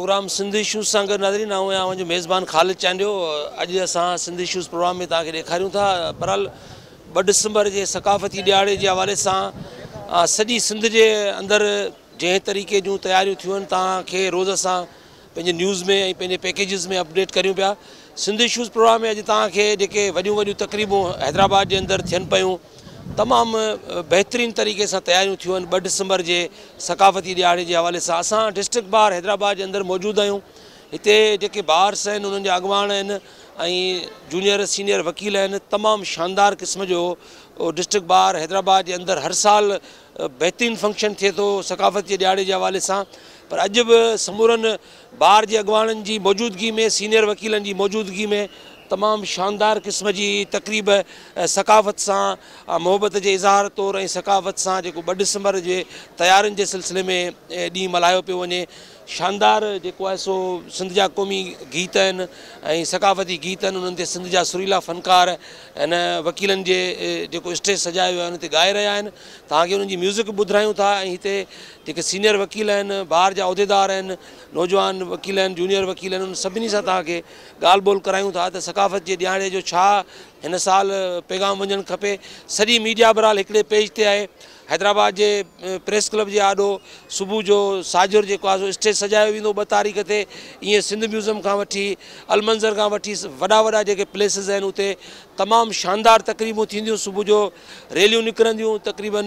Programme Sindh issues सां गॾु नाज़रीन आऊं जो मेज़बान ख़ालिद चांडियो अॼु असां सिंध इश्यूज़ प्रोग्राम में तव्हांखे ॾेखारियूं था। बहरहाल 2 डिसंबर जे सकाफ़ती ॾियारे जे हवाले सां सॼी सिंध जे अंदरि जंहिं तरीक़े जूं तयारियूं थियूं आहिनि तव्हांखे रोज़ असां पंहिंजे न्यूज़ में ऐं पंहिंजे पैकेजिस में अपडेट करियूं पिया। सिंध इश्यूज़ प्रोग्राम में अॼु तव्हांखे जेके वॾियूं वॾियूं तक़रीबूं हैदराबाद जे अंदरि थियनि पियूं तमामु बहितरीन तरीक़े सां तयारियूं थियूं आहिनि 2 डिसंबर जे सकाफ़ती ॾियारे जे हवाले सां। असां डिस्ट्रिक्ट बार हैदराबाद जे अंदरि मौजूदु आहियूं। हिते जेके बार्स आहिनि उन्हनि जा अॻुवान आहिनि ऐं जूनियर सीनियर वकील आहिनि। तमामु शानदार क़िस्म जो डिस्ट्रिक्ट बार हैदराबाद जे अंदरि हर साल बहितरीन फंक्शन थिए थो सकाफ़ती ॾियारे जे हवाले सां। पर अॼु बि समूरनि बार जे अॻुवाननि जी मौजूदगी में सीनियर वकीलनि जी मौजूदगी में तमामु शानदार क़िस्म जी तक़रीब सकाफ़त सां मोहबत जे इज़हार तौरु ऐं सकाफ़त सां जेको 2 डिसंबर जे तयारियुनि जे सिलसिले में ॾींहुं मल्हायो पियो वञे। शानदार जेको आहे सो सिंध जा क़ौमी गीत आहिनि ऐं सकाफ़ती गीत आहिनि। उन्हनि ते सिंध जा सुरीला फ़नकार हिन वकीलनि जे जेको स्टेज सजायो वियो आहे उन ते ॻाए रहिया आहिनि। तव्हांखे उन्हनि जी म्यूज़िक ॿुधायूं था ऐं हिते जेके सीनियर वकील आहिनि ॿार जा उहिदेदार आहिनि नौजवान वकील आहिनि जूनियर वकील आहिनि उन सभिनी सां तव्हांखे ॻाल्हि ॿोल करायूं था त सकाफ़त जे ॾियारे जो छा हिन साल पैगाम वञणु खपे। सॼी मीडिया बहरहाल हिकिड़े पेज ते आहे। हैदराबाद जे प्रेस क्लब जे आॾो सुबुह जो साजुर जेको आहे सो स्टेज सजायो वेंदो 2 तारीख़ ते। ईअं सिंध म्यूज़ियम खां वठी अलमंज़र खां वठी वॾा जेके प्लेसिस आहिनि उते तमामु शानदार तक़रीबूं थींदियूं। सुबुह जो रैलियूं निकिरंदियूं तक़रीबन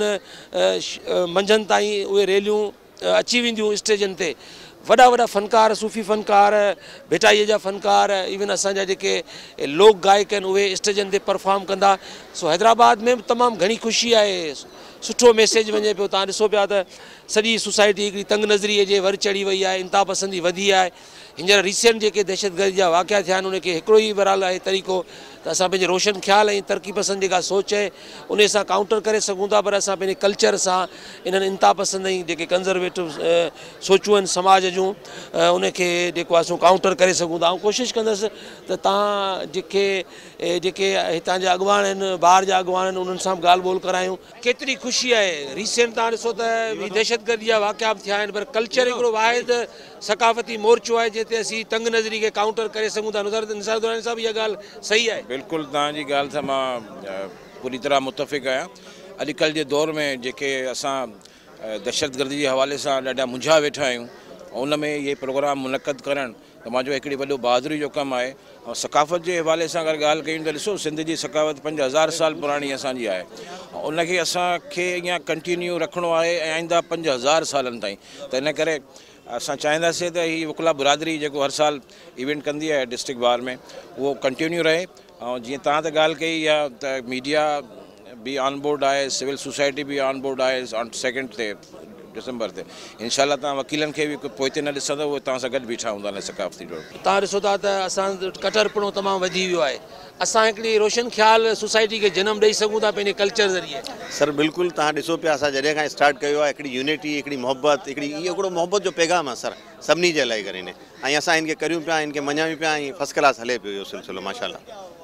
मंझंदि ताईं उहे रैलियूं अची वेंदियूं स्टेजनि ते। वॾा फ़नकार सूफ़ी फ़नकार भेटाईअ जा फ़नकार इवन असांजा जेके लोक गायक आहिनि उहे स्टेजनि ते परफॉर्म कंदा। सो हैदराबाद में तमामु घणी ख़ुशी आहे। सुठो मैसेज वञे पियो। तव्हां ॾिसो पिया त सॼी सोसाइटी हिकिड़ी तंग नज़रीअ जे वर चढ़ी वई आहे। इंता पसंदी वधी आहे। हींअर रिसेंट जेके दहशतगर्दी जा वाक़िया थिया आहिनि उनखे हिकिड़ो ई बहरहाल आहे तरीक़ो त असां पंहिंजे रोशन ख़्याल ऐं तरक़ी पसंद जेका सोच आहे उन सां काउंटर करे सघूं था। पर असां पंहिंजे कल्चर सां इन्हनि इंता पसंद ऐं जेके कंज़र्वेटिव सोचूं आहिनि समाज जूं उनखे जेको आहे सो काउंटर करे सघूं था। ऐं कोशिशि कंदुसि त तव्हां जेके हितां जा अॻुवान आहिनि ॿार जा अॻुवान आहिनि उन्हनि सां बि ॻाल्हि ॿोल करायूं। केतिरी ख़ुशी आहे। रिसेंट तव्हां ॾिसो त दहशतगर्दी जा वाक़िया बि थिया आहिनि पर कल्चर हिकिड़ो वाहिद सकाफ़ती मोर्चो आहे जिते असीं तंग नज़री खे काउंटर करे सघूं था। निसार दुरानी साहब इहा ॻाल्हि सही आहे। बिल्कुलु तव्हांजी ॻाल्हि सां मां पूरी तरह मुतफ़िक़ आहियां। अॼुकल्ह जे दौर में जेके असां दहशतगर्दी जे हवाले सां ॾाढा मुंझा वेठा आहियूं उन में इहे प्रोग्राम मुनक़द करणु तमामु हिकिड़ी वॾो बहादुरी जो कमु आहे। ऐं सकाफ़त जे हवाले सां अगरि ॻाल्हि कयूं त ॾिसो सिंध जी सकाफ़त 5000 साल पुराणी असांजी आहे। उनखे असांखे ईअं कंटिन्यू रखिणो आहे ऐं आईंदा 5000 सालनि ताईं। त इन करे असां चाहींदासीं त हीअ वकला बिरादरी जेको हर साल इवेंट कंदी आहे डिस्ट्रिक्ट बार में उहो कंटिन्यू रहे। ऐं जीअं तव्हां त ॻाल्हि कई आहे त मीडिया बि ऑन बोर्ड आहे सिविल सोसाइटी बि ऑन बोर्ड आहे 2 डिसंबर ते इंशाल्लाह तव्हां वकीलनि खे बि पोइ ते न ॾिसंदव उहे तव्हां सां गॾु बीठा हूंदा न सकाफ़ती तौरु। तव्हां ॾिसो था त असां कटरपणो तमामु वधी वियो आहे। असां हिकिड़ी रोशन ख़्याल सोसाइटी खे जनमु ॾेई सघूं था पंहिंजे कल्चर ज़रिए। सर बिल्कुलु तव्हां ॾिसो पिया असां जॾहिं खां स्टार्ट कयो आहे हिकिड़ी यूनिटी हिकिड़ी मोहबत हिकिड़ी इहो हिकिड़ो मोहबत जो पैगाम आहे सर सभिनी जे लाइ करे ऐं असां हिनखे करियूं पिया हिनखे मञायूं पिया ऐं फर्स्ट क्लास हले पियो इहो सिलसिलो माशाल्लाह।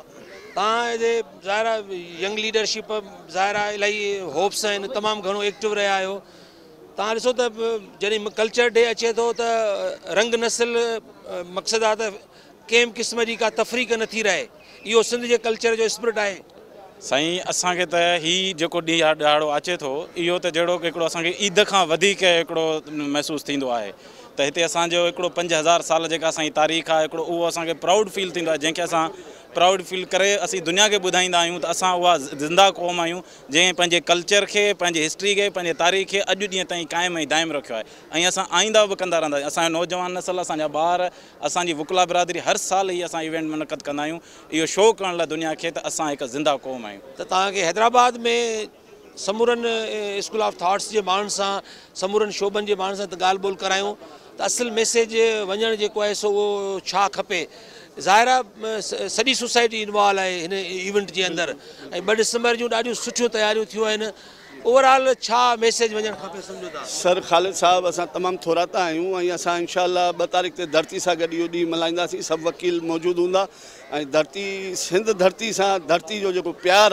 तव्हां हिते ज़ाहिर आहे यंग लीडरशिप ज़ाहिर आहे इलाही होप्स आहिनि तमामु घणो एक्टिव रहिया आहियो। तव्हां ॾिसो त जॾहिं कल्चर डे अचे थो त रंग नस्ल मक़सदु आहे त कंहिं बि क़िस्म जी का तफ़रीक़ नथी रहे। इहो सिंध जे कल्चर जो स्पिरिट आहे। साईं असांखे त हीउ जेको ॾींहुं ॾियारो अचे थो इहो त जहिड़ो की हिकिड़ो असांखे ईद खां वधीक हिकिड़ो महसूसु थींदो आहे। त हिते असांजो हिकिड़ो 5000 साल जेका असांजी तारीख़ आहे हिकिड़ो उहो असांखे प्राउड फील थींदो आहे जंहिंखे असां प्राउड फील करे असीं दुनिया खे ॿुधाईंदा आहियूं त असां उहा ज़िंदा क़ौम आहियूं जंहिं पंहिंजे कल्चर खे पंहिंजे हिस्ट्री खे पंहिंजे तारीख़ खे अॼु ॾींहं ताईं क़ाइमु ऐं दाइमु रखियो आहे। ऐं असां आईंदा बि कंदा रहंदासीं। असांजो नौजवान नसल असांजा ॿार असांजी वकला बिरादरी हर साल ही असां इवेंट मुनक़द कंदा आहियूं इहो शो करण लाइ दुनिया खे त असां हिकु ज़िंदा क़ौम आहियूं। त तव्हांखे हैदराबाद में समूरनि स्कूल ऑफ थॉट्स जे माण्हुनि सां समूरनि शोबनि जे माण्हुनि सां त ॻाल्हि ॿोल करायूं त असुलु मैसेज वञणु जेको आहे सो उहो छा खपे। ज़ाहिर आहे सॼी सोसाइटी इन्वॉल्व आहे हिन इवेंट जे अंदरि ऐं 2 डिसंबर जूं ॾाढियूं सुठियूं तयारियूं थियूं आहिनि। ओवरऑल छा मैसेज वञणु खपे सम्झो था। सर ख़ालिद साहब असां तमामु थोरा था आहियूं ऐं असां इंशाल्लाह 2 तारीख़ ते धरती सां गॾु इहो ॾींहुं मल्हाईंदासीं। सभु वकील मौजूदु हूंदा ऐं धरती सिंध धरती सां धरती जो जेको प्यारु आहे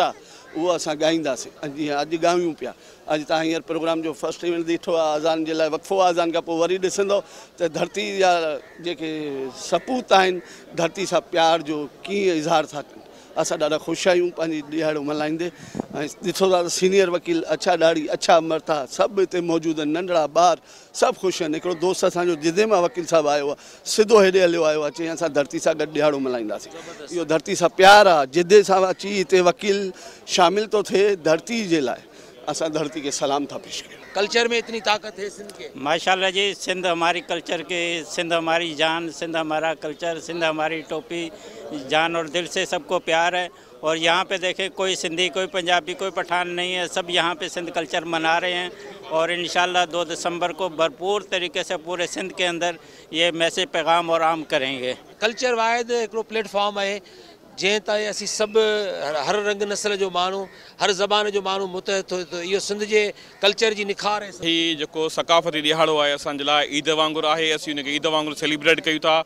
उहो असां ॻाईंदासीं। जीअं अॼु ॻायूं पिया, अॼु तव्हां हींअर प्रोग्राम जो फस्ट इवेंट ॾिठो आहे अज़ान जे लाइ, वक़फ़ो अज़ान खां पोइ वरी ॾिसंदव त धरती जा जेके सपूत आहिनि धरती सां प्यार जो कीअं इज़हार था कनि। असां ॾाढा ख़ुशि आहियूं पंहिंजी ॾियारो मल्हाईंदे। ऐं ॾिठो था त सीनियर वकील अच्छा ॾाढ़ी अच्छा मर्था सभु हिते मौजूदु आहिनि, नंढड़ा ॿार सभु ख़ुशि आहिनि। हिकिड़ो दोस्त असांजो जिदे मां वकील साहिबु आयो आहे, सिधो हेॾे हलियो आयो आहे, चई असां धरती सां गॾु ॾियारो मल्हाईंदासीं। इहो धरती सां प्यारु आहे, जिदे सां अची हिते वकील शामिल थो थिए धरती जे लाइ। असां धरती के सलाम था पेश करें। कल्चर में इतनी ताकत है सिंध के। माशाल्लाह जी, सिंध हमारी कल्चर के, सिंध हमारी जान, सिंध हमारा कल्चर, सिंध हमारी टोपी, जान और दिल से सबको प्यार है। और यहाँ पे देखें कोई सिंधी, कोई पंजाबी, कोई पठान नहीं है, सब यहाँ पे सिंध कल्चर मना रहे हैं। और इंशाल्लाह 2 दिसंबर को भरपूर तरीके से पूरे सिंध के अंदर ये मैसेज पैगाम और आम करेंगे। कल्चर वाहिद हिकिड़ो प्लेटफॉर्म है जंहिं ताईं असीं सभु हर रंग नस्ल जो माण्हू, हर ज़बान जो माण्हू मुतहद थियो त इहो सिंध जे कल्चर जी निखार आहे। हीउ जेको सकाफ़ती ॾिहाड़ो आहे असांजे लाइ ईद वांगुरु आहे, असीं हुनखे ईद वांगुरु सेलिब्रेट कयूं था।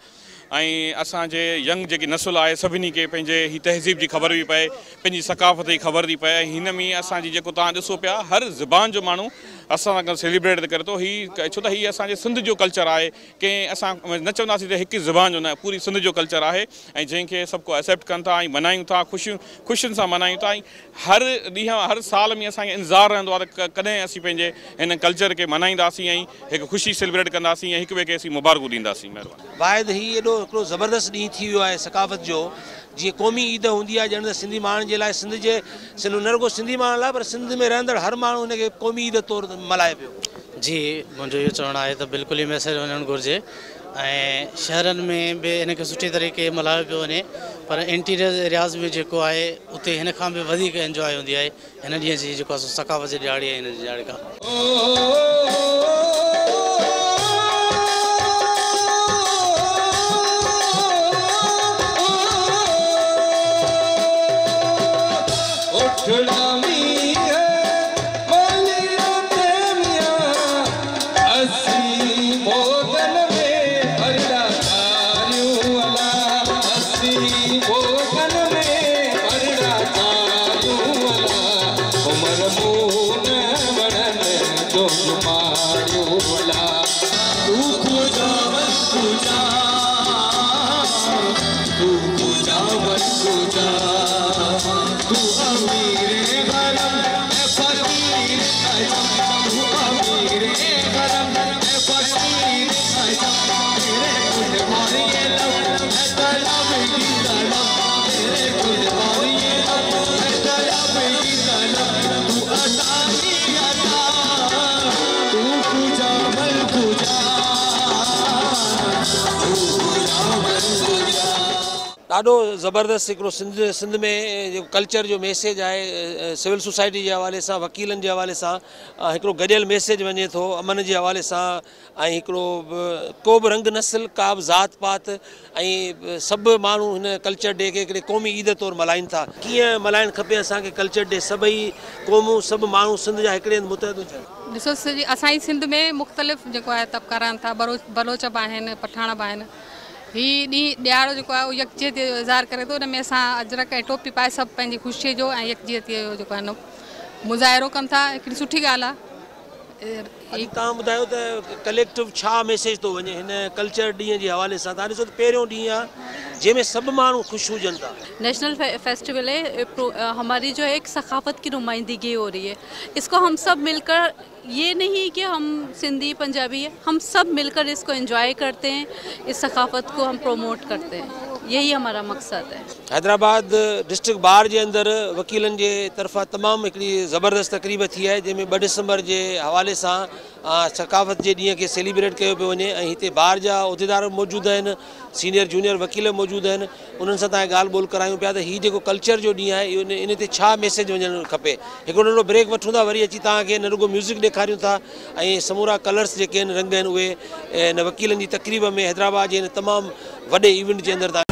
ऐं असांजे यंग जेकी नसुल आहे सभिनी खे पंहिंजे ही तहज़ीब जी ख़बर बि पए, पंहिंजी सकाफ़त जी ख़बर थी पए। हिन में असांजी जेको तव्हां ॾिसो पिया हर ज़बान जो माण्हू असां सां गॾु सेलिब्रेट करे थो। हीउ छो त हीउ असांजे सिंध जो कल्चर आहे, कंहिं असां न चवंदासीं त हिकु ज़बान जो न, पूरी सिंध जो कल्चर आहे ऐं जंहिंखे सभु को एक्सेप्ट कनि था ऐं मल्हायूं था, ख़ुशियुनि सां मल्हायूं था। ऐं हर ॾींहुं हर साल में असांखे इंतज़ारु रहंदो आहे त कॾहिं असीं पंहिंजे हिन कल्चर खे मल्हाईंदासीं ऐं हिकु ख़ुशी सेलिब्रेट कंदासीं ऐं हिक ॿिए खे असीं मुबारकूं ॾींदासीं। महिरबानी। वाहिद हीउ एॾो हिकिड़ो ज़बरदस्त ॾींहुं थी वियो आहे सकाफ़त जो, जीअं क़ौमी ईद हूंदी आहे ॼण त सिंधी माण्हुनि जे लाइ, सिंध न रुगो सिंधी माण्हुनि लाइ पर सिंध में रहंदड़ हर माण्हू हुनखे क़ौमी ईद तौरु मल्हाए पियो। जी, मुंहिंजो इहो चवणु आहे त बिल्कुलु ई मैसेज वञणु घुरिजे ऐं शहरनि में बि हिनखे सुठी तरीक़े मल्हायो पियो वञे, पर इंटीरियर एरियाज़ में जेको आहे उते हिन खां बि वधीक एंजॉय हूंदी आहे हिन ॾींहं जी जेको सकाफ़त जी ॾियारी आहे हिन जी ॾियारी खां। ॾाढो ज़बरदस्त हिकिड़ो सिंध में जेको कल्चर जो मैसेज आहे, सिविल सोसाइटी जे हवाले सां, वकीलनि जे हवाले सां हिकिड़ो गॾियल मैसेज वञे थो, अमन जे हवाले सां। ऐं हिकिड़ो को बि रंग नस्ल, का बि ज़ात पात ऐं सभु माण्हू हिन कल्चर डे खे हिकिड़े क़ौमी ईद तौरु मल्हाइनि था। कीअं मल्हाइणु खपे असांखे कल्चर डे? सभई क़ौमूं, सभु माण्हू सिंध जा हिकिड़े हंधि मुतहद हुजनि। ॾिसो असांजी सिंध में मुख़्तलिफ़ जेको आहे तबका रहनि था, बलोच बि आहिनि, पठाण बि आहिनि। हीउ ॾियारो जेको आहे उहो यकजहती जो इज़हार करे थो। हुन में असां अजरक ऐं टोपी पाए सभु पंहिंजी ख़ुशीअ जो ऐं यकजहतीअ जो जेको आहे मुज़ाहिरो कनि था। हिकिड़ी सुठी ॻाल्हि आहे। तव्हां ॿुधायो त कलेक्टिव छा मैसेज थो वञे हिन कल्चर ॾींहं जे हवाले सां? तव्हां ॾिसो त पहिरियों ॾींहुं आहे जंहिंमें सब मानू खुश हुजन था। नेशनल फेस्टिवल है, हमारी जो एक सकाफत की नुमाइंदगी हो रही है। इसको हम सब मिलकर, ये नहीं कि हम सिंधी पंजाबी है, हम सब मिलकर इसको एंजॉय करते हैं, इस सकाफत को हम प्रोमोट करते हैं, यही हमारा मकसद है। हैदराबाद डिस्ट्रिक्ट बार के अंदर वकीलन के तरफा तमाम एक ज़बरदस्त तकरीब थी है, जैमें 2 दिसंबर के हवाले से सकाफत के ॾींहं के सेलिब्रेट किया पे वने। इतने बार जा उहदेदार मौजूद हैं, सीनियर जूनियर वकील मौजूद हैं, उन्हनि सां तव्हां ॻाल्हि ॿोल करायूं पिया त हीउ जेको कल्चर जो ॾींहुं आहे इन ते छा मैसेज वञणु खपे। हिकिड़ो नंढो ब्रेक वठूं था, वरी अची तव्हांखे न रुगो म्यूज़िक ॾेखारियूं था ऐं समूरा कलर्स जेके आहिनि, रंग आहिनि, उहे इन वकीलनि जी तकरीब में हैदराबाद जे इन तमामु वॾे इवेंट जे अंदरि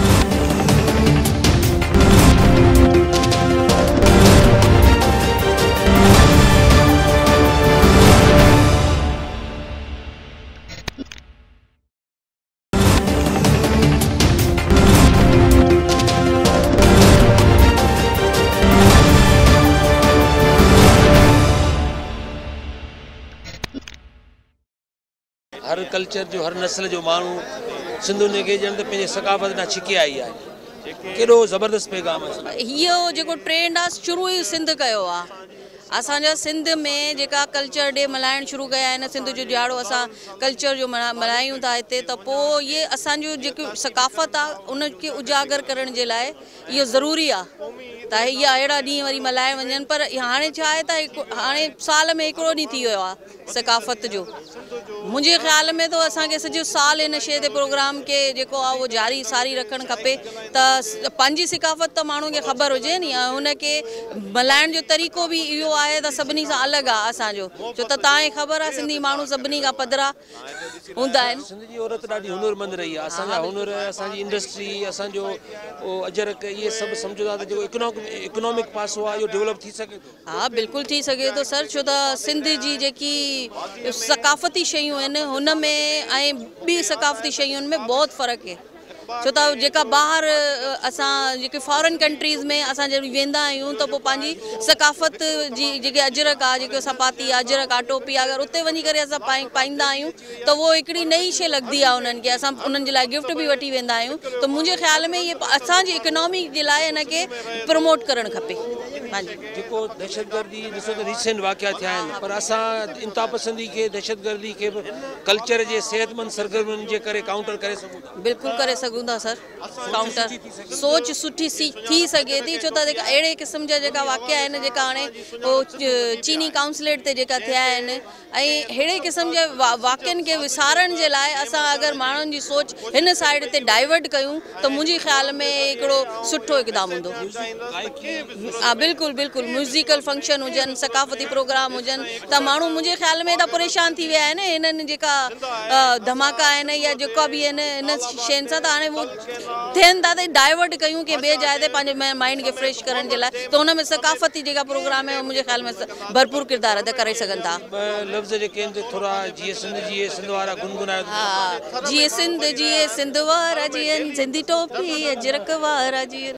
हर कल्चर जो हर नस्ल जो माण्हू सिंधुनि खे ॼण त पंहिंजे सकाफ़त खां छिके आई आहे। केॾो ज़बरदस्त पैगाम आहे। इहो जेको ट्रेंड आहे शुरू ई सिंध कयो आहे। असांजा सिंध में जेका कल्चर डे मल्हाइण शुरू कया आहिनि, सिंध जो ॾियारो असां कल्चर जो मल्हायूं था हिते, त पोइ इहे असांजो जेको सकाफ़त आहे उनखे उजागर करण जे लाइ इहो ज़रूरी आहे त इहा अहिड़ा ॾींहं वरी मल्हाए वञनि। पर हाणे छा आहे त हाणे साल में हिकिड़ो ॾींहुं थी वियो आहे सकाफ़त जो। मुंहिंजे ख़्याल में त असांखे सॼो साल हिन शइ ते प्रोग्राम खे जेको आहे उहो जारी सारी रखणु खपे त पंहिंजी सकाफ़त त माण्हू खे ख़बर हुजे नी, ऐं हुनखे मल्हाइण जो तरीक़ो बि इहो आहे त सभिनी सां अलॻि आहे असांजो। छो त तव्हांखे ख़बर आहे सिंधी माण्हू सभिनी खां पधरा हूंदा आहिनि। सिंध जी औरत ॾाढी हुनरमंद रही आहे। असांजा हुनर, असांजी इंडस्ट्री, असांजो अजरक, इहे सभु सम्झो था त जेको इकोनॉमिक पासो आहे इहो डेवलप थी सघे थो। हाँ बिल्कुल थी सके तो सर। छो त सिंध जी जेकी सकाफ़ती शयूं आहिनि हुन में ऐं ॿी सकाफ़ती शयुनि में बहुत फ़र्क़ु है। छो त जेका ॿाहिरि असां जेके फॉरेन कंट्रीज़ में असां जॾहिं वेंदा आहियूं त पोइ पंहिंजी सकाफ़त जी जेके अजरक आहे, जेके असां पाती आहे, अजरक आहे, टोपी आहे, अगरि उते वञी करे असां पाईंदा आहियूं त उहो हिकिड़ी नई शइ लॻंदी आहे उन्हनि खे। असां उन्हनि जे लाइ गिफ्ट बि वठी वेंदा आहियूं। त मुंहिंजे ख़्याल में इहे असांजी इकोनॉमी जे लाइ हिनखे प्रमोट करणु खपे। जेको दहशतगर्दी ॾिसो त रिसेंट वाक़िया थिया आहिनि, पर असां इंता पसंदी खे, दहशतगर्दी खे कल्चर जे सेहतमंद सरगर्मियुनि जे करे काउंटर करे सघूं था। बिल्कुलु करे सघूं था सर। काउंटर सोच सुठी थी सघे थी। छो त जेका अहिड़े क़िस्म जा जेका वाक़िया आहिनि, जेका हाणे उहो चीनी काउंसलेट ते जेका थिया आहिनि, ऐं अहिड़े क़िस्म जे वाक़ियनि खे विसारण जे लाइ असां अगरि माण्हुनि जी सोच हिन साइड ते डाइवर्ट कयूं त मुंहिंजे ख़्याल में हिकिड़ो सुठो इक़दाम हूंदो। हा बिल्कुलु बिल्कुलु। म्यूज़िकल फंक्शन हुजनि, सकाफ़ती प्रोग्राम हुजनि, त माण्हू मुंहिंजे ख़्याल में एॾा परेशान थी विया आहिनि हिननि जेका धमाका आहिनि या जेका बि आहिनि हिन शयुनि सां। त हाणे उहो थियनि था त डाइवर्ट कयूं कि ॿिए जाइ ते पंहिंजे माइंड खे फ्रेश करण जे लाइ, त हुन में सकाफ़ती जेका प्रोग्राम आहे मुंहिंजे ख़्याल में भरपूर किरदारु अदा करे सघनि था। लफ़्ज़ जेके आहिनि थोरा जीअं सिंध वारा गुनगुनायो। हा जीअं सिंध वारा, जीअं सिंधी टोपी अजरक वारा, जीअं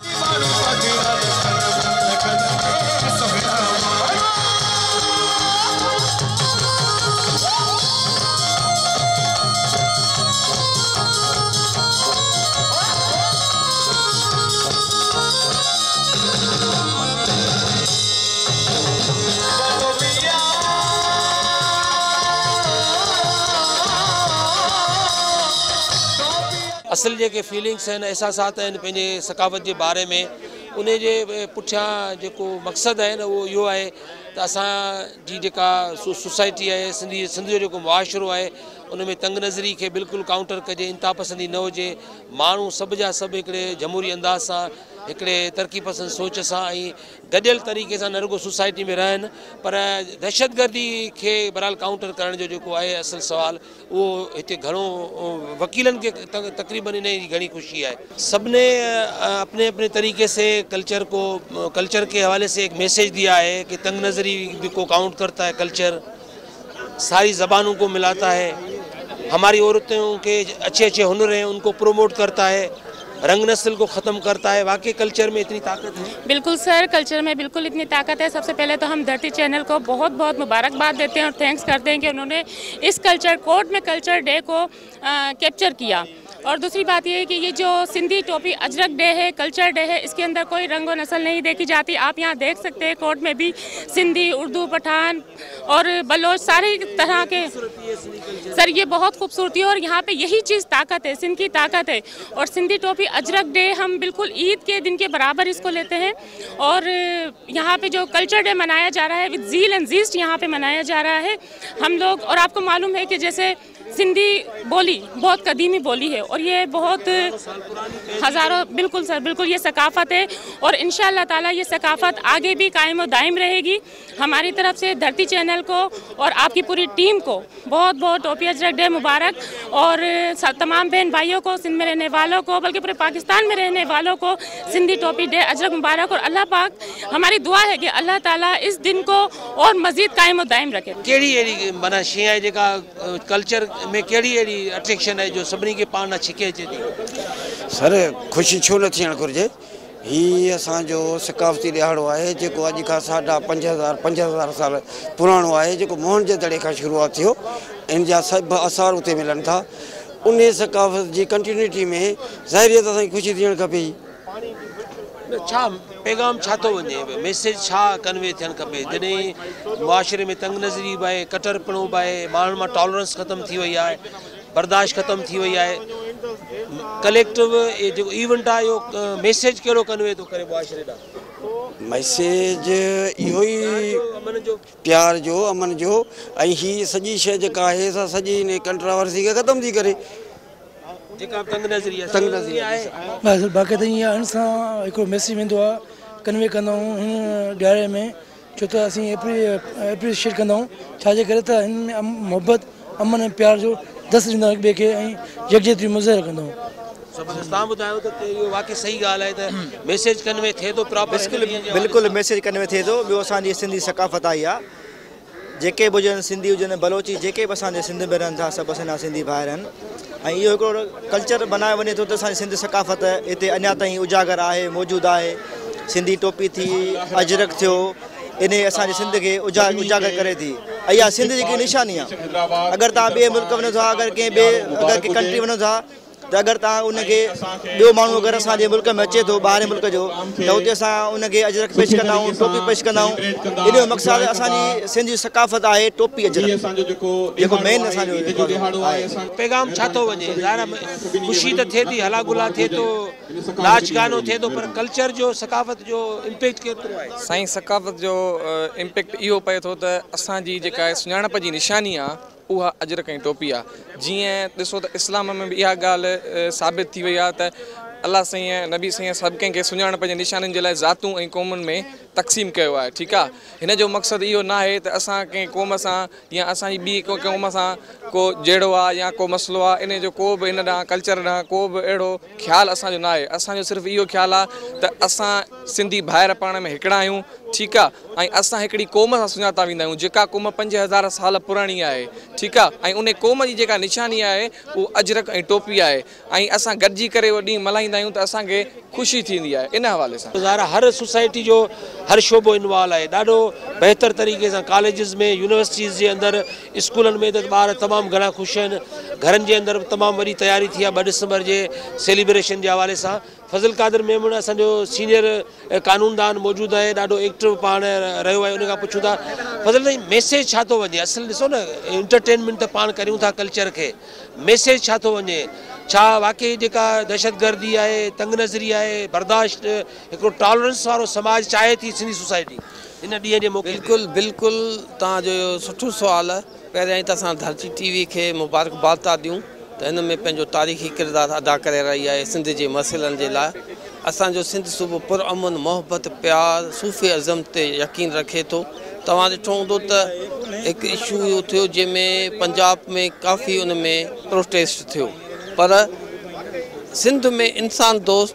असल जेके फीलिंग्स आहिनि, एहसासात आहिनि पंहिंजे सकाफ़त जे बारे में, उन जे पुठियां जेको मक़सदु आहे न उहो इहो आहे त असांजी जेका सोसाइटी आहे, सिंध जो जेको मुआशिरो आहे, उन में तंग नज़री खे बिल्कुलु काउंटर कजे, इंता पसंदी न हुजे। माण्हू सभु जा सभु हिकिड़े जमहूरी अंदाज़ सां, हिकिड़े तरक़ी पसंद सोच सां ऐं गॾियल तरीक़े सां न रुगो सोसाइटी में रहनि, पर दहशतगर्दी खे बहरहाल काउंटर करण जो जेको आहे असल सुवाल, उहो हिते घणो वकीलनि खे तक़रीबन इन जी घणी ख़ुशी आहे। सबने अपने अपने तरीके से कल्चर के हवाले से एक मैसेज दिया है कि तंग नज़री को काउंट करता है कल्चर, सारी ज़बानों को मिलाता है, हमारी औरतों के अच्छे अच्छे हुनर हैं उनको प्रमोट करता है, रंग नस्ल को ख़त्म करता है। वाकई कल्चर में इतनी ताकत है। बिल्कुल सर, कल्चर में बिल्कुल इतनी ताकत है। सबसे पहले तो हम धरती चैनल को बहुत बहुत मुबारकबाद देते हैं और थैंक्स करते हैं कि उन्होंने इस कल्चर कोर्ट में कल्चर डे को कैप्चर किया। और दूसरी बात ये है कि ये जो सिंधी टोपी अजरक डे है, कल्चर डे है, इसके अंदर कोई रंग और नस्ल नहीं देखी जाती। आप यहाँ देख सकते हैं कोर्ट में भी सिंधी, उर्दू, पठान और बलोच सारे तरह के। सर ये बहुत खूबसूरती है और यहाँ पे यही चीज़ ताकत है, सिंध की ताकत है। और सिंधी टोपी अजरक डे हम बिल्कुल ईद के दिन के बराबर इसको लेते हैं। और यहाँ पे जो कल्चर डे मनाया जा रहा है विद ज़ील एंड ज़ीस्ट यहाँ पे मनाया जा रहा है हम लोग। और आपको मालूम है कि जैसे सिंधी बोली बहुत कदीमी बोली है और ये बहुत हज़ारों, बिल्कुल सर बिल्कुल, ये सकाफ़त है और इंशाअल्लाह ताला ये सकाफ़त आगे भी कायम और दायम रहेगी। हमारी तरफ से धरती चैनल को और आपकी पूरी टीम को बहुत बहुत टोपी अजरक डे मुबारक। और तमाम बहन भाइयों को, सिंध में रहने वालों को, बल्कि पूरे पाकिस्तान में रहने वालों को सिंधी टोपी डे अजरक मुबारक। और अल्लाह पाक, हमारी दुआ है कि अल्लाह ताला इस दिन को और मज़ीद कायम और दायम रखे। कहिड़ी अहिड़ी माना शइ आहे जेका कल्चर में कहिड़ी अहिड़ी अट्रैक्शन आहे जो सभिनी खे पाण छिके अचे थी? सर ख़ुशी छो न थियणु घुरिजे, ही असांजो सकाफ़ती ॾियारो आहे जेको अॼु खां 5000 साल पुराणो आहे जेको मोहन जे दड़े खां शुरूआत थियो। इन जा सभु आसार उते मिलनि था। उन सकाफ़त जी कंटिन्यूटी में ज़ाहिरियत असांखे ख़ुशी थियणु खपे। छा पैगाम छा थो वञे, मैसेज छा कन्वे थियणु खपे जॾहिं मुआशिरे में तंग नज़री बि आहे, कटरपणो बि आहे, माण्हुनि मां टॉलरेंस ख़तमु थी वई आहे, बर्दाश्त ख़तमु थी वई आहे। कलेक्टिव जेको इवेंट आहे इहो मैसेज कहिड़ो कन्वे थो करे मुआशिरे ॾांहुं? मैसेज इहो ई प्यार जो, अमन जो, ऐं हीअ सॼी शइ जेका आहे असां सॼी इन कंट्रावर्सी खे ख़तमु थी करे जेका तंग नज़री आहे बसि बाक़ी त ईअं असां हिकिड़ो मैसेज वेंदो आहे कन्वे कंदा आहियूं हिन ॾियारे में, छो त असीं एप्रिशिएट कंदा आहियूं छाजे करे त हिन में मोहबत अमन ऐं प्यार जो दस ॾींदा आहियूं हिक ॿिए खे ऐं यकजहती मुज़ाहिर कंदा आहियूं। तव्हां ॿुधायो त इहो वाक़ई सही ॻाल्हि आहे त मैसेज कन्वे थिए थो प्रॉपर? बिल्कुलु मैसेज कन्वे थिए थो। ॿियो असांजी सिंधी सकाफ़त आई आहे, जेके बि हुजनि सिंधी हुजनि बलोची जेके बि असांजे सिंध में रहनि था सभु असांजा सिंधी भाइर आहिनि ऐं इहो हिकिड़ो कल्चर बनाए वञे थो त असांजी सिंध सकाफ़त हिते अञा ताईं उजागर आहे, मौजूदु आहे। सिंधी टोपी थी, अजरक थियो, इन असांजे सिंध खे उजागर करे थी। इहा सिंध जी निशानी आहे। अगरि तव्हां ॿिए मुल्क वञो था, अगरि कंहिं कंट्री वञो था त अगरि तव्हां उनखे ॿियो माण्हू अगरि असांजे मुल्क में अचे थो ॿाहिरि मुल्क जो त उते असां उनखे अजरक पेश कंदा आहियूं, टोपी पेश कंदा आहियूं। इन जो मक़सदु असांजी सिंध जी सकाफ़त आहे टोपी अजरक, जेको मेन असांजो पैगाम छा थो वञे? ख़ुशी त थिए थी, हला गुला थिए थो, नाच गानो थिए थो, पर कल्चर जो सकाफ़त जो इम्पैक्ट केतिरो आहे? साईं सकाफ़त जो इम्पैक्ट इहो पए थो त असांजी जेका सुञाणप जी निशानी आहे उहा अजरक ऐं टोपी आहे। जीअं ॾिसो त इस्लाम में बि इहा ॻाल्हि साबित थी वई आहे त अलाह साईं नबी साईं सभु कंहिंखे सुञाणप जे निशाननि जे लाइ ज़ातूं ऐं क़ौमुनि में तक़सीम कयो आहे। ठीकु आहे, हिन जो मक़सदु इहो न आहे त असां कंहिं क़ौम सां या असांजी ॿी क़ौम सां को जहिड़ो आहे या को मसइलो आहे, इन जो को बि इन ॾांहुं कल्चर ॾांहुं को बि अहिड़ो ख़्यालु असांजो न आहे। असांजो सिर्फ़ु इहो ख़्यालु आहे त असां सिंधी भाइर पाण में हिकिड़ा आहियूं। ठीकु आहे, ऐं असां हिकिड़ी क़ौम सां सुञाता वेंदा आहियूं जेका क़ौम 5000 साल पुराणी आहे। ठीकु आहे, ऐं उन क़ौम जी जेका निशानी आहे उहा अजरक ऐं टोपी आहे ऐं असां गॾिजी करे उहो ॾींहुं मल्हाईंदा आहियूं त असांखे ख़ुशी थींदी आहे। इन हवाले सां हर सोसाइटी जो हर शोबो इन्वॉल्व आहे ॾाढो बहितर तरीक़े सां। कॉलेजिस में, यूनिवर्सिटीज़ जे अंदरि, स्कूलनि में त ॿार तमामु घणा ख़ुशि आहिनि। घरनि जे अंदरि तमामु वॾी तयारी थी आहे 2 डिसंबर जे सेलिब्रेशन जे हवाले सां। फज़ल कादिर मेमून असांजो सीनियर कानूनदान मौजूदु आहे, ॾाढो एक्टिव पाण रहियो आहे। उन खां पुछूं था फज़ल साईं मैसेज छा थो वञे? असुलु ॾिसो न, एंटरटेनमेंट त पाण करियूं था कल्चर खे, मैसेज छा थो वञे? छा वाक़ई जेका दहशतगर्दी आहे, तंग नज़री आहे, बर्दाश्त, हिकिड़ो टॉलरेंस वारो समाज चाहे थी सिंधी सोसाइटी इन ॾींहं जे मौक़े? बिल्कुलु बिल्कुलु, तव्हांजो इहो सुठो सुवालु आहे। पहिरियां त असां धरती TV खे मुबारकबाद था ॾियूं त हिन में पंहिंजो तारीख़ी किरदारु अदा करे रही आहे सिंध जे मसइलनि जे लाइ। असांजो सिंध सूबो पुरअमन, मोहबत, प्यार, सूफ़ी अज़म ते यकीन रखे थो। तव्हां ॾिठो हूंदो त हिकु इशू इहो थियो जंहिंमें पंजाब में काफ़ी उन में प्रोटेस्ट थियो, पर सिंध में इंसान दोस्त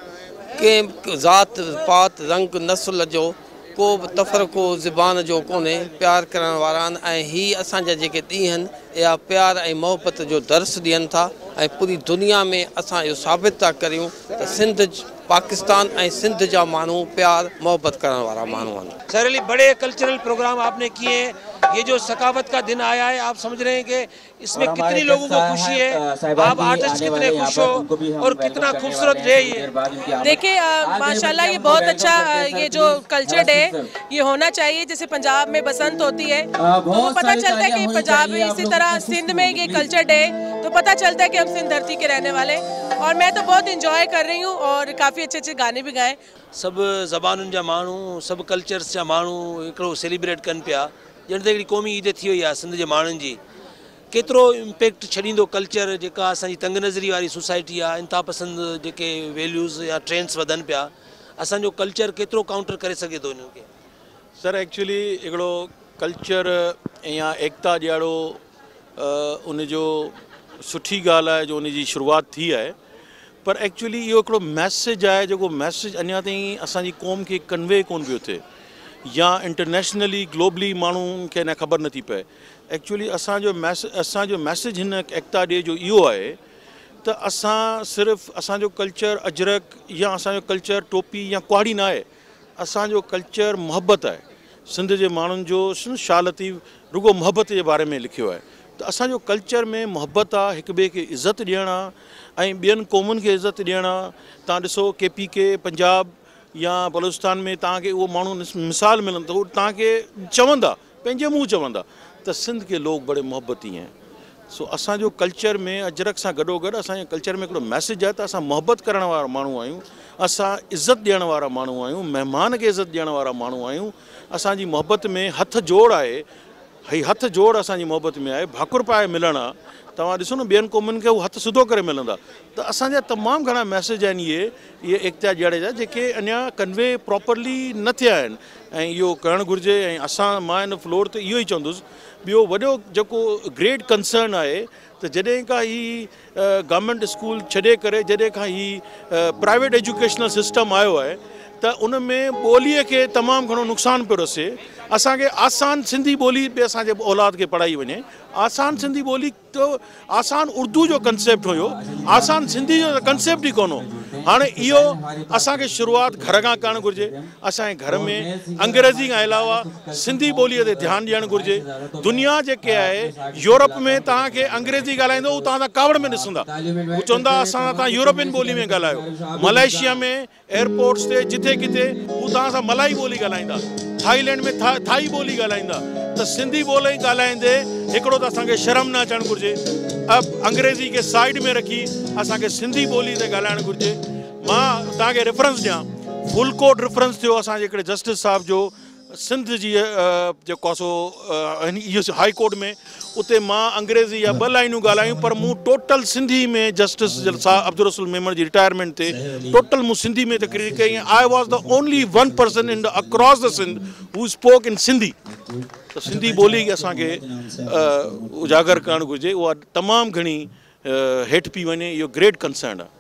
कंहिं ज़ात पात रंग नस्ल जो को बि तफ़रको ज़बान जो कोन्हे, प्यार करण वारा आहिनि। ऐं हीअ असांजा जेके ॾींहं आहिनि इहा प्यार ऐं मोहबत जो दर्स ॾियनि था ऐं पूरी दुनिया में असां इहो साबित था करियूं त सिंध पाकिस्तान ऐं सिंध जा माण्हू प्यार मोहब्बत करण वाला माण्हू आहिनि। सर अली, बड़े कल्चरल प्रोग्राम आपने किए, ये जो सकाफत का दिन आया है, आप समझ रहे हैं कि इसमें कितनी लोगों को खुशी है, आप आर्टिस्ट कितने खुश हो और कितना खूबसूरत डे ये? देखिए माशाल्लाह ये बहुत अच्छा ये जो कल्चर डे ये होना चाहिए। जैसे पंजाब में बसंत होती है तो पता चलता है कि पंजाब में, इसी तरह सिंध में ये कल्चर डे तो पता चलता है कि हम सिंध धरती के रहने वाले। और मैं तो बहुत इंजॉय कर रही हूँ और काफ़ी अच्छे अच्छे गाने भी गाए। सब ज़बानुनि जा माण्हू, सब कल्चर्स जा माण्हू हिकिड़ो सेलिब्रेट कनि पिया, ॼण त हिकिड़ी क़ौमी ईद थी वई आहे सिंध जे माण्हुनि जी। केतिरो इम्पैक्ट छॾींदो कल्चर जेका असांजी तंग नज़री वारी सोसाइटी आहे, इंता पसंदि जेके वैल्यूज़ या ट्रेंड्स वधनि पिया, असांजो कल्चर केतिरो काउंटर करे सघे थो इन्हनि खे? सर एक्चुअली हिकिड़ो कल्चर या एकता ॾियारो उनजो सुठी ॻाल्हि आहे जो उनजी शुरूआति थी आहे, पर एक्चुअली इहो हिकिड़ो मैसेज आहे जेको मैसेज अञा ताईं असांजी क़ौम खे कन्वे कोन पियो थिए या इंटरनेशनली ग्लोबली माण्हुनि खे अञा ख़बर नथी पए। एक्चुअली असांजो मैसेज हिन एकता डे जो इहो आहे त असां सिर्फ़ु असांजो कल्चर अजरक या असांजो कल्चर टोपी या कुहाड़ी न आहे, असांजो कल्चर मोहबत आहे। सिंध जे माण्हुनि जो शालती रुगो मोहबत जे बारे में लिखियो आहे। त असांजो कल्चर में मोहबत आहे, हिक ॿिए खे इज़त ॾियणु आहे ऐं ॿियनि क़ौमुनि खे इज़त ॾियणु आहे। तव्हां ॾिसो KPK पंजाब या बलूचिस्तान में तव्हांखे उहो माण्हू मिसाल मिलनि त उहो तव्हांखे चवंदा, पंहिंजे मुंहुं चवंदा त सिंध के लोग बड़े मोहब्बती हैं। सो असांजो कल्चर में अजरक सां गॾोगॾु असांजे कल्चर में हिकिड़ो मैसेज आहे त असां मोहबत करण वारा माण्हू आहियूं, असां इज़त ॾियण वारा माण्हू आहियूं, महिमान खे इज़त ॾियण वारा माण्हू आहियूं। असांजी मोहबत में हथ जोड़ आहे, ही हथ जोड़ असांजी मोहबत में आहे, भाकुर पाए मिलणु आहे। तव्हां ॾिसो न ॿियनि क़ौमुनि खे उहो हथु सिधो करे मिलंदा। त असांजा तमामु घणा मैसेज आहिनि इहे एकता जहिड़े जा जेके अञा कन्वे प्रॉपरली न थिया आहिनि ऐं इहो करणु घुरिजे। ऐं मां हिन फ्लोर ते इहो ई चवंदुसि। ॿियो वॾो जेको ग्रेट कंसर्न आहे त जॾहिं खां ही गवर्नमेंट स्कूल छॾे करे जॾहिं खां ही प्राइवेट एजुकेशनल सिस्टम आयो आहे त उन में ॿोलीअ खे तमामु घणो नुक़सानु पियो रसे। असांखे आसान सिंधी ॿोली बि असांजे औलाद खे पढ़ाई वञे। आसान सिंधी ॿोली त आसान उर्दू जो कंसेप्ट हुयो, आसान सिंधी जो कंसेप्ट ई कोन हो। हाणे इहो असांखे शुरूआति घर खां करणु घुरिजे। असांजे घर में अंग्रेज़ी खां अलावा सिंधी ॿोलीअ ते ध्यानु ॾियणु घुरिजे। दुनिया जेके आहे यूरोप में तव्हांखे अंग्रेज़ी ॻाल्हाईंदो उहो तव्हां कावड़ में ॾिसंदा, उहो चवंदा असां तव्हां यूरोपियन ॿोली में ॻाल्हायो। मलेशिया में एयरपोर्ट्स ते जिथे किथे हू तव्हां सां मलाई ॿोली ॻाल्हाईंदा, थाईलैंड में थाई ॿोली ॻाल्हाईंदा। त सिंधी ॿोली ॻाल्हाईंदे हिकिड़ो त असांखे शर्म न अचणु घुरिजे, अब अंग्रेज़ी खे साइड में रखी असांखे सिंधी ॿोली ते ॻाल्हाइणु घुरिजे। मां तव्हांखे रेफरेंस ॾियां, फुल कोर्ट रेफरेंस थियो असांजे हिकिड़े जस्टिस साहिब जो सिंध जी जेको आहे सो इहो हाई कोर्ट में, उते मां अंग्रेज़ी या 2 लाइनूं ॻाल्हायूं पर मूं टोटल सिंधी में जस्टिस साहिब अब्दुल रसूल मेमण जी रिटायरमेंट ते टोटल मूं सिंधी में तकरीर कई। I was the only 1 person in the across the Sindh who spoke इन सिंधी। त सिंधी ॿोली असांखे उजागर करणु घुरिजे, उहा तमामु घणी हेठि पई वञे। इहो ग्रेट कंसर्न आहे।